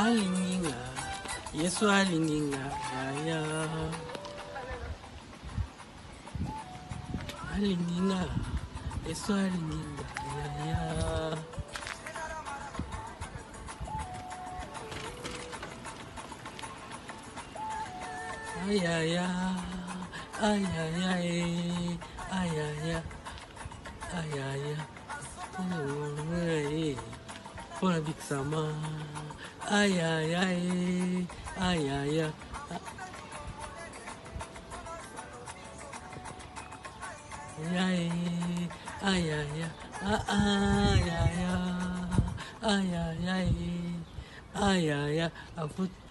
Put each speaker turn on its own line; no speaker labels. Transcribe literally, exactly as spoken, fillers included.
alinginga, Yesu alinginga, ya alinginga, Yesu alinginga, ya ay ay ay ay ay ay ay ay ay ay pour la Big Sama ay ay ay ay ay ay ay ay ay ay ay ay ay ay ay